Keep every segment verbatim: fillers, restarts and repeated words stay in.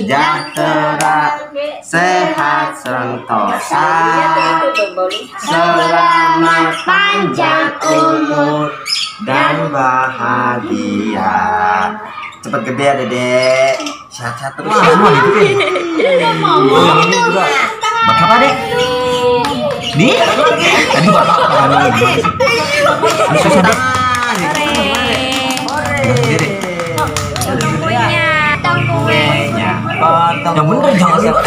sejahtera, sehat sentosa, selamat panjang umur dan bahagia. Cepet gede ya Dedek, sehat-sehat terus. Wah, semua gitu kan? Oh, yang ini juga. Bapak apa Dek? Nih? Tadi bapak apa? Ini susah Dek. Gede. Potong kuenya, potong kuenya, potong. Yang bener jangan lupa.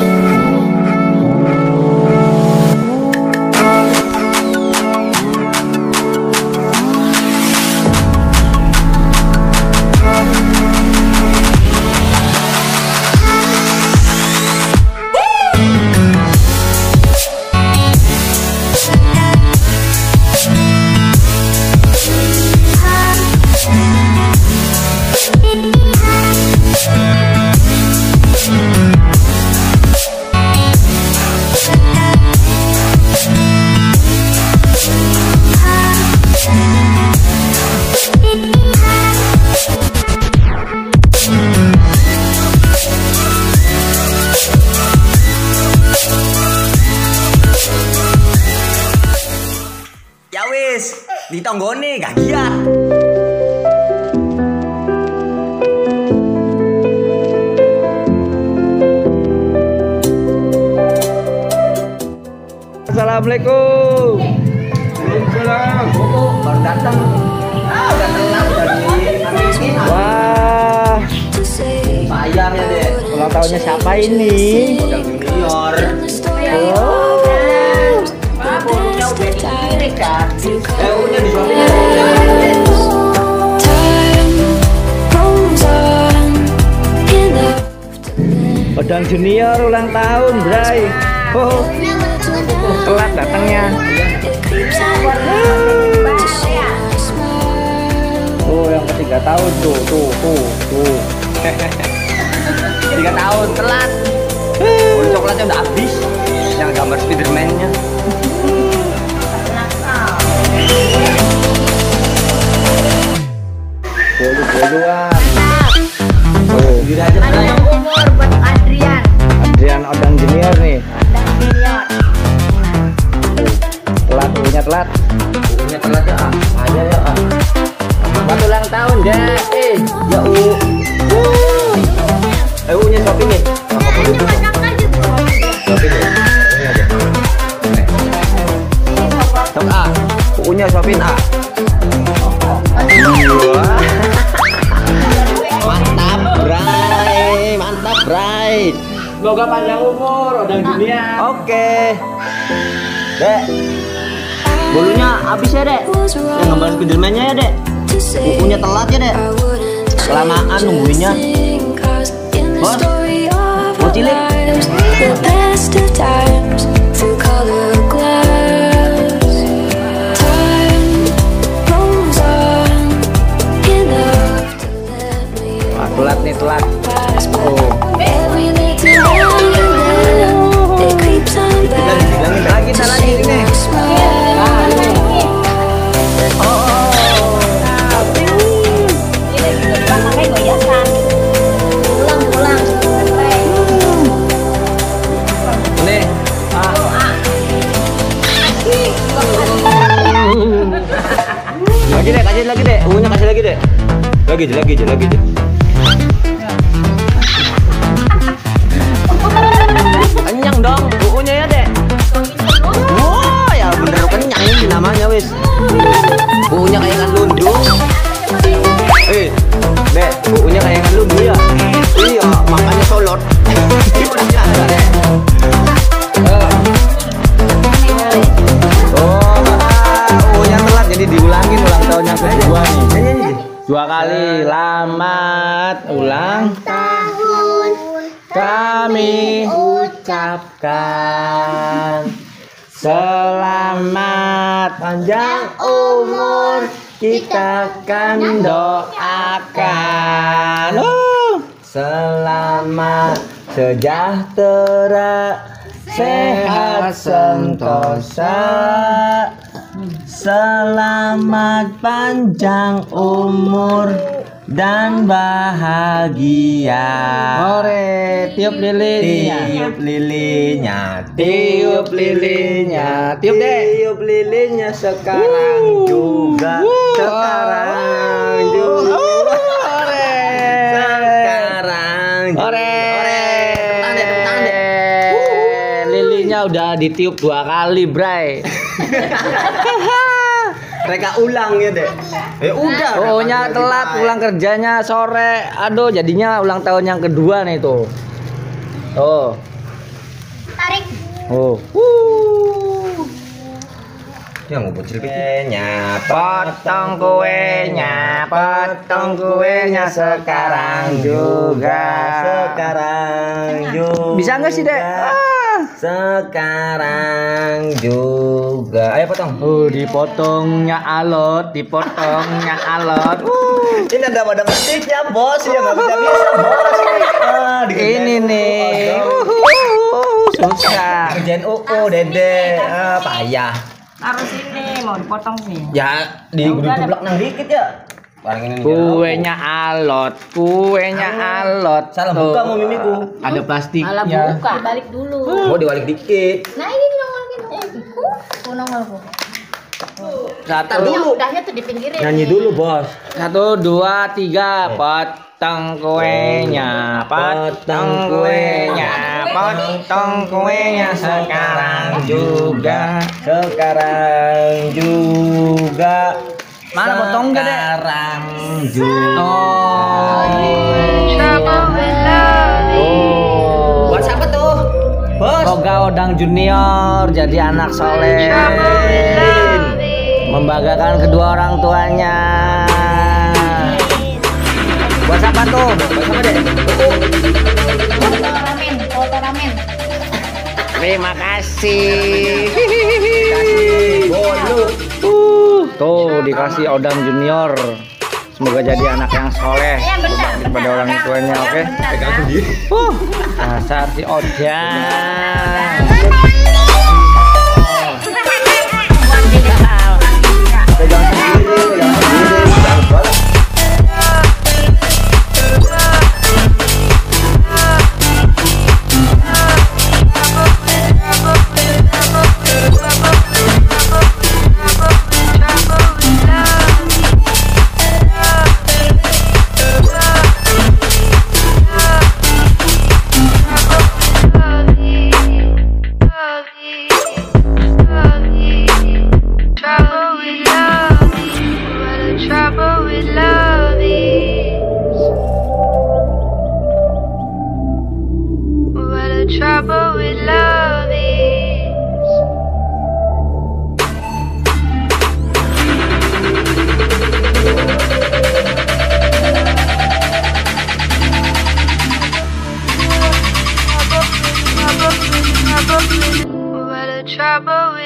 Ya wis, ditonggone gak giat. Assalamualaikum. Waalaikumsalam. Baru datang. Ah, udah telat dari. Wah, Sayang ya Dek. ulang tahunnya siapa ini? Udah junior. Oh. Daunnya disuapin. Odang junior ulang tahun, Bray. Oh, telat datangnya. Oh, yang ketiga tahun tuh, tuh, tuh, tuh. Tiga tahun telat. Oh, coklatnya udah habis. Yang gambar Spiderman-nya. Bolu-boluan. Oh, Sendiri aja Bray. Umur buat Adrian. Adrian Odang junior nih. Dan junior. Telat, punya telat. Punya telat ya, ah. Aja ya, ah. Selamat ulang tahun, Dek. Eh, Ya U. Eh U-nya shopping nih. Sama bolu itu. Shopping ya. Ini aja. Sok A. U-nya shopping A. Wah. Mantap, Bray. Mantap, Bray. semoga panjang umur, Odang junior. Oke. Dek. Bolunya habis ya, Dek. Yang gambar Spiderman-nya ya, Dek. U-nya telat ya, Dek. Kelamaan nungguinnya. Bos. Mau cilik. Wah, telat nih, telat. Oh. Lagi kita lagi ini. Nih. Lagi deh, kasih lagi deh. U-nya kasih lagi deh. Lagi, lagi, lagi, lagi. Kenyang dong, U-nya ya, Dek. Wah, ya bener kenyang ini namanya wis. U-nya kayak ikan lundu. Eh, Dek, U-nya kayak ikan lundu ya. Iya, makanya solot. Oh, U-nya telat jadi diulangin ulang tahun yang kedua nih. Dua kali, selamat ulang tahun kami ucapkan, selamat panjang umur kita kan doakan. Uh, selamat sejahtera, sehat sentosa, selamat panjang umur dan bahagia. Ore, tiup lilinnya. Tiup lilinnya, Tiup lilinnya. Tiup deh. tiup lilinnya sekarang juga, sekarang juga, Ore. sekarang juga. Ore. Tepuk tangan deh, tepuk tangan deh. Lilinnya udah ditiup dua kali, Bray. Mereka ulang ya deh. Eh udah. Pokoknya telat pulang kerjanya sore. Aduh, jadinya ulang tahun yang kedua nih tuh. Oh. Tarik. Oh. Ya mau bocil kuenya, Potong kuenya, potong kuenya sekarang juga. sekarang juga. Bisa nggak sih, Dek? Ah. Sekarang juga. Ayo potong. Oh, dipotongnya alot, dipotongnya alot. Uh. Ini ada pada metiknya bos ya nggak bisa bisa bos. Ah, dikerjain Ini U U, nih. aduh. Uhuh, susah. Kerjain U U dede, ah, payah. Taruh sini, mau dipotong sih. Ya di digeblak nang dikit ya. Barang ini nih, Kuenya alot, kuenya alot. salah Tuh. buka mau mimiku. Ada plastiknya. Dibalik dulu. Mau diwalik dikit. Nah ini nongol gitu. Eh, iku. Ku nongol ku. Satu, Tapi yang udahnya tuh dipinggirin. Nyanyi dulu bos. satu, dua, tiga. Potong kuenya, potong kuenya, potong kuenya sekarang juga. Sekarang juga. Mana potong gak, Dek? Sekarang juga. Oh. Buat siapa tuh? Bos. Semoga Odang Junior jadi anak soleh, membanggakan kedua orang tuanya. Buat siapa tuh? Buat siapa deh? Foto ramen, foto ramen. Terima kasih. Kasih bolu. Uh, tuh dikasih Odang Junior. Semoga jadi anak yang soleh Ya benar. kepada orang tuanya, oke? Pegang sendiri. Uh, dasar si Odang. Pegang sendiri, pegang sendiri. Jangan salah. Trouble with love is what a trouble with love is. What a trouble with